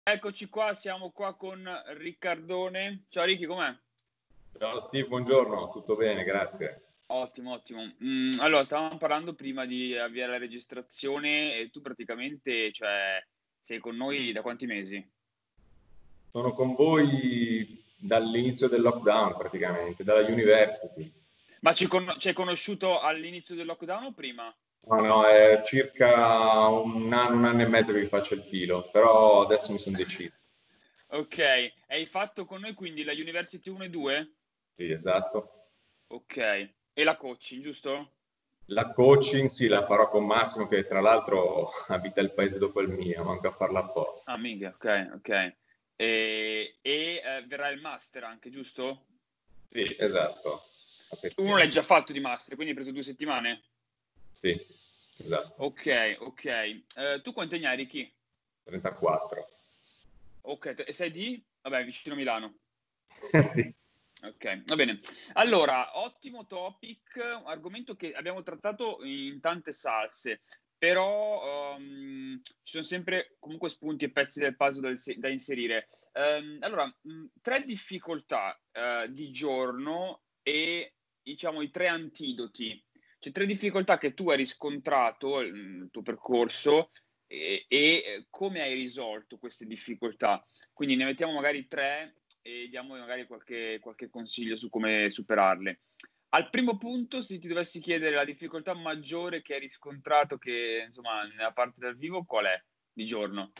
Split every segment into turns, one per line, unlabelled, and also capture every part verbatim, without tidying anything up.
Eccoci qua, siamo qua con Riccardone. Ciao Ricky, com'è?
Ciao Steve, buongiorno, tutto bene, grazie.
Ottimo, ottimo. Mhmm, allora stavamo parlando prima di avviare la registrazione e tu praticamente, cioè, sei con noi da quanti mesi?
Sono con voi dall'inizio del lockdown praticamente, dalla university.
Ma ci con ci hai conosciuto all'inizio del lockdown o prima?
No, no, è circa un anno, un anno e mezzo che vi faccio il filo, però adesso mi son deciso.
Okay, hai fatto con noi quindi la University uno e due?
Sì, esatto.
Okay, e la coaching, giusto?
La coaching sì, la farò con Massimo che tra l'altro abita il paese dopo il mio, manco a farla apposta.
Ah minchia, okay, okay. Ehm, e, ehm, verrà il master anche, giusto?
Sì, esatto, a
Uno l'hai
settembre.
già fatto di master, quindi hai preso due settimane?
Sì, esatto,
Okay, okay. Ehm, tu quanti anni hai Ricky?
trentaquattro.
Okay, t e sei di? Vabbè, vicino Milano.
Eh sì.
Okay, va bene. Allora, ottimo topic, un argomento che abbiamo trattato in tante salse, però, uhm, ci son sempre comunque spunti e pezzi del puzzle da inse da inserire. Ehm, allora, mhmm, tre difficoltà, ehm, di giorno e diciamo i tre antidoti. Cioè tre difficoltà che tu hai riscontrato, mhmm, nel tuo percorso e e, ehm, come hai risolto queste difficoltà. Quindi ne mettiamo magari tre e diamo magari qualche qualche consiglio su come superarle. Al primo punto, se ti dovessi chiedere la difficoltà maggiore che hai riscontrato che, insomma, nella parte dal vivo, qual è di giorno?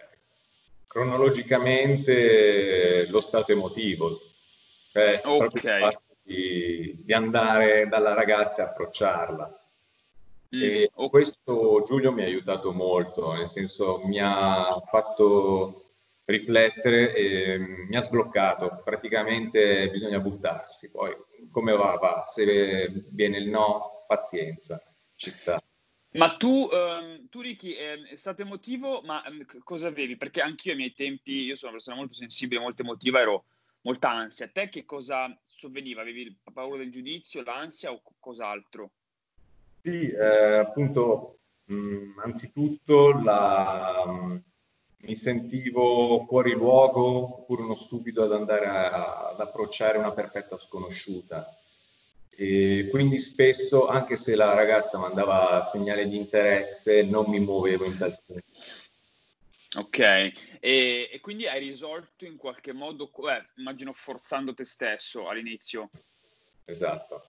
Cronologicamente lo stato emotivo, cioè proprio il
Okay.
fatto di, di andare dalla ragazza e approcciarla.
Mh,
E
o
questo Giulio mi ha aiutato molto, nel senso mi ha fatto riflettere e mi ha sbloccato. Praticamente bisogna buttarsi, poi come va, va, se viene il no, pazienza, ci sta.
ma tu, uhm, tu Ricky, ehm, è stato emotivo, ma, mhmm, c cosa avevi? Perché anch'io ai miei tempi io sono una persona molto sensibile, molto emotiva, ero molta ansia. A te che cosa sovveniva? Avevi il p paura del giudizio, l'ansia o c cos'altro?
Sì, ehm, appunto, mhmm, anzitutto la mhmm, mi sentivo fuori luogo, oppure uno stupido ad andare a ad approcciare una perfetta sconosciuta. E quindi spesso, anche se la ragazza mandava segnale di interesse, non mi muovevo in tal senso.
Okay. E e quindi hai risolto in qualche modo co eh, immagino forzando te stesso all'inizio.
Esatto.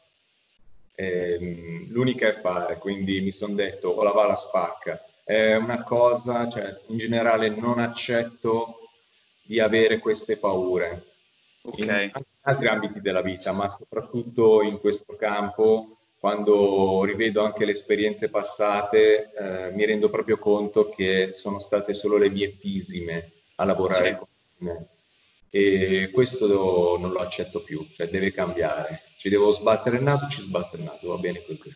Ehm, l'unica è fare, quindi mi son detto: "O la va o la spacca". È una cosa, cioè in generale non accetto di avere queste paure, in
Okay,
anche in altri ambiti della vita, ma soprattutto in questo campo, quando rivedo anche le esperienze passate, ehm, mi rendo proprio conto che sono state solo le mie fisime a lavorare
sì.
con me. E questo non lo accetto più, cioè deve cambiare. Ci devo sbattere il naso, ci sbatto il naso, va bene così.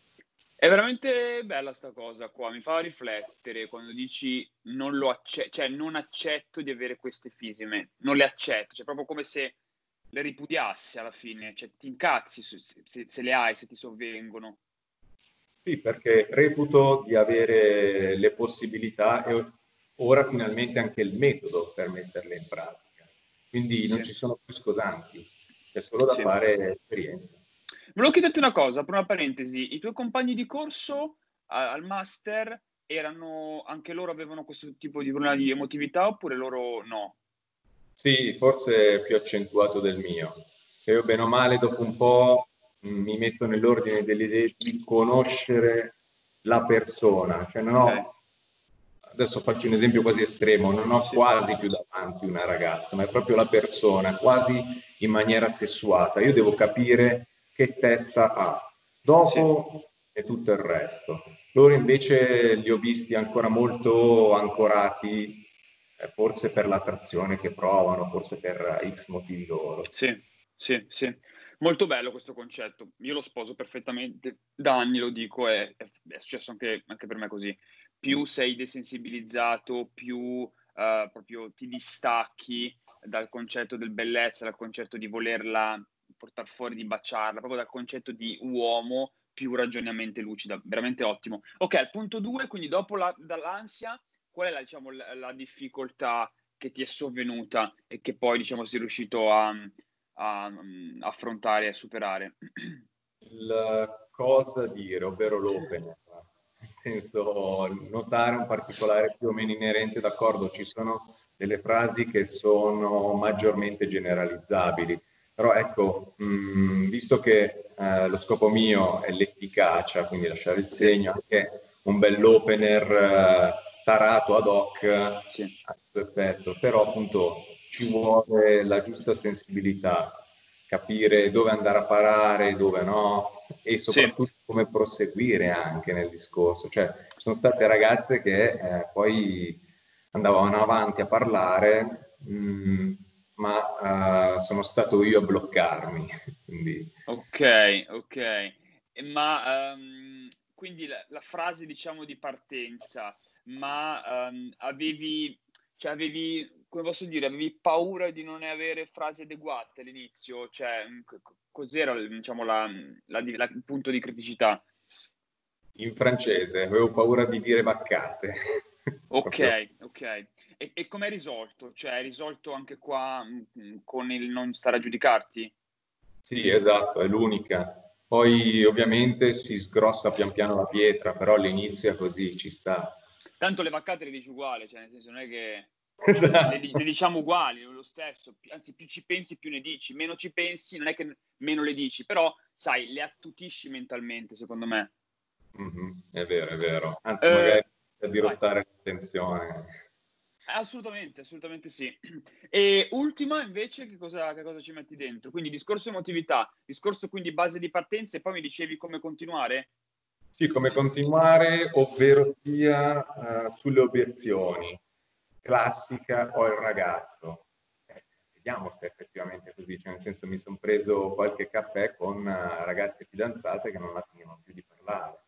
È veramente bella 'sta cosa qua, mi fa riflettere quando dici: "Non lo acce cioè non accetto di avere queste fisime, non le accetto." Cioè proprio come se le ripudiassi alla fine, cioè ti incazzi su se se se le hai, se ti sovvengono.
Sì, perché reputo di avere le possibilità e o ora finalmente anche il metodo per metterle in pratica. Quindi non
Sì,
ci sono più scosanti, c'è solo da
sì.
fare esperienza.
Volevo chiederti una cosa, apro una parentesi: i tuoi compagni di corso a al master erano anche loro avevano questo tipo di problema di emotività oppure loro no?
Sì, forse è più accentuato del mio. E io bene o male dopo un po', mhmm, mi metto nell'ordine delle idee di conoscere la persona, cioè non
Okay,
ho adesso faccio un esempio quasi estremo, non ho
sì,
quasi più davanti una ragazza, ma è proprio la persona, quasi in maniera sessuata. Io devo capire che testa ha.
sì.
Dopo è tutto il resto. Loro invece li ho visti ancora molto ancorati, eh, forse per l'attrazione che provano, forse per X motivi loro.
Sì, sì, sì. Molto bello questo concetto. Io lo sposo perfettamente. Da anni lo dico e è f è successo anche anche per me così. Più sei desensibilizzato, più, uhm, proprio ti distacchi dal concetto del bellezza, dal concetto di volerla portar fuori, di baciarla, proprio dal concetto di uomo, più ragioni a mente lucida. Veramente ottimo. Okay, al punto due, quindi dopo la dall'ansia, qual è la diciamo l la difficoltà che ti è sovvenuta e che poi, diciamo, sei riuscito a, a, a affrontare e a superare?
La cosa a dire, ovvero l'opener, nel senso notare un particolare più o meno inerente, d'accordo, ci sono delle frasi che sono maggiormente generalizzabili, però ecco, mh, visto che eh, lo scopo mio è l'efficacia, quindi lasciare il segno, anche un bell'opener eh, tarato ad hoc
Sì,
ha il suo effetto, però appunto ci vuole la giusta sensibilità, capire dove andare a parare, dove no, e
sì,
soprattutto come proseguire anche nel discorso. Cioè, ci sono state ragazze che eh, poi andavano avanti a parlare, mh, ma uh, sono stato io a bloccarmi. Quindi...
ok, ok. E Ma ehm, quindi la, la frase, diciamo, di partenza, ma ehm, avevi, cioè avevi, come posso dire, avevi paura di non avere frasi adeguate all'inizio? Cioè, mh, co- co- cos'era, diciamo, la, la- la- il punto di criticità?
In francese avevo paura di dire baccate.
Ok,
Proprio.
ok. E, e com'è risolto? Cioè, è risolto anche qua mh, con il non stare a giudicarti?
Sì, esatto, è l'unica. Poi ovviamente si sgrossa pian piano la pietra, però all'inizio è così, ci sta.
Tanto le vaccate le dici uguali, cioè nel senso non è che le, di- le
Esatto.
diciamo uguali, è lo stesso, pi- anzi più ci pensi più ne dici, meno ci pensi non è che meno le dici, però sai, le attutisci mentalmente secondo me.
Mhm, è vero, è vero. Anzi,
Eh,
magari a
vai.
dirottare l'attenzione.
Assolutamente, assolutamente sì. E ultima invece che cosa, che cosa ci metti dentro? Quindi discorso emotività, discorso quindi base di partenza e poi mi dicevi come continuare?
Sì, come continuare, ovvero sia eh, sulle obiezioni. Classica, ho il ragazzo. Eh, vediamo se effettivamente è così, cioè nel senso mi sono preso qualche caffè con eh, ragazze fidanzate che non la finivano più di parlare.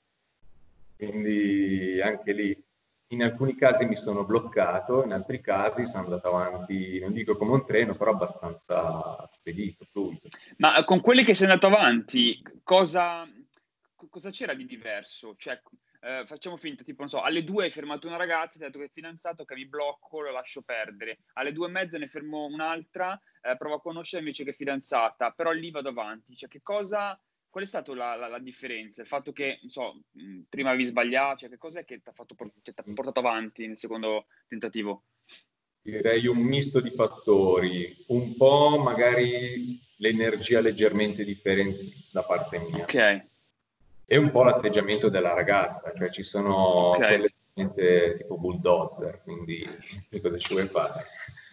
Quindi anche lì, in alcuni casi mi sono bloccato, in altri casi sono andato avanti, non dico come un treno, però abbastanza spedito, fluido.
Ma con quelli che sei andato avanti, cosa, cosa c'era di diverso? Cioè, eh, facciamo finta, tipo, non so, alle due hai fermato una ragazza, ti ha detto che è fidanzato, che mi blocco, lo lascio perdere. Alle due e mezza ne fermo un'altra, eh, provo a conoscere invece che è fidanzata, però lì vado avanti. Cioè, che cosa, qual è stata la, la- la differenza? Il fatto che, non so, mh, prima avevi sbagliato, cioè, che cos'è che ti ha fatto, por- cioè, t'ha portato avanti nel secondo tentativo?
Direi un misto di fattori, un po' magari l'energia leggermente differente da parte mia
Ok,
e un po' l'atteggiamento della ragazza, cioè ci
ok.
sono quelle gente tipo bulldozer, quindi che cosa ci vuoi fare?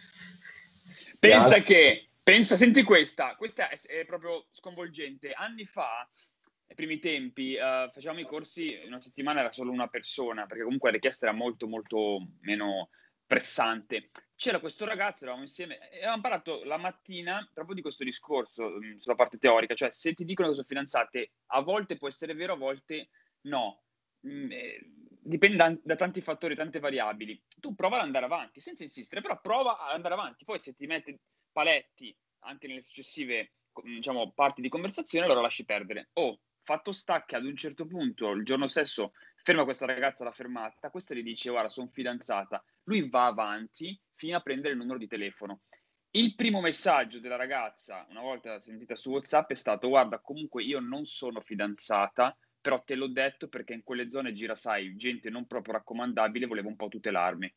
Le
Pensa
altre,
che, pensa, senti questa, questa è, è proprio sconvolgente. Anni fa, ai primi tempi, eh, facevamo i corsi, in una settimana era solo una persona, perché comunque la richiesta era molto, molto meno pressante. C'era questo ragazzo, eravamo insieme, e avevamo parlato la mattina proprio di questo discorso mh, sulla parte teorica, cioè se ti dicono che sono fidanzate, a volte può essere vero, a volte no. Mm, eh, dipende da, da tanti fattori, tante variabili. Tu prova ad andare avanti, senza insistere, però prova ad andare avanti. Poi se ti mette paletti anche nelle successive, diciamo, parti di conversazione, allora lasci perdere. O fatto sta che ad un certo punto, il giorno stesso, ferma questa ragazza alla fermata, questa gli dice, guarda, sono fidanzata. Lui va avanti fino a prendere il numero di telefono. Il primo messaggio della ragazza, una volta sentita su WhatsApp, è stato: guarda, comunque io non sono fidanzata, però te l'ho detto perché in quelle zone gira, sai, gente non proprio raccomandabile, volevo un po' tutelarmi.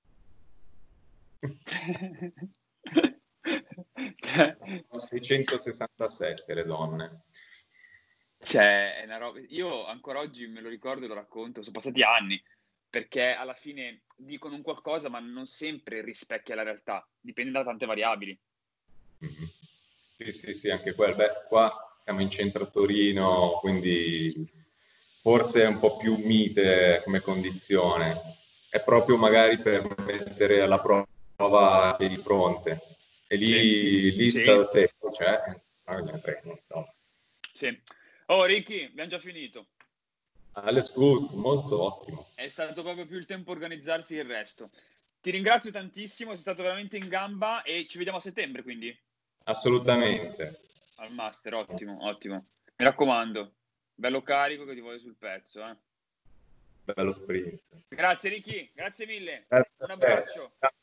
sono seicentosessantasette le donne.
Cioè, è una roba... Io ancora oggi me lo ricordo e lo racconto, sono passati anni, perché alla fine dicono un qualcosa, ma non sempre rispecchia la realtà, dipende da tante variabili.
Mhm. Sì, sì, sì, anche quello. Beh, qua siamo in centro a Torino, quindi forse è un po' più mite come condizione. È proprio magari per mettere alla prova di fronte. E
Sì,
lì, lì sta
sì,
da te, cioè, ah, me ne frego, no.
sì. Oh, Ricky, abbiamo già finito.
Alles gut, molto ottimo.
È stato proprio più il tempo organizzarsi che il resto. Ti ringrazio tantissimo, sei stato veramente in gamba e ci vediamo a settembre, quindi
Assolutamente.
al master, ottimo, ottimo. Mi raccomando, bello carico che ti voglio sul pezzo, eh.
Bello sprint.
Grazie Ricky, grazie mille.
Grazie a
Un
te.
abbraccio.
Ciao.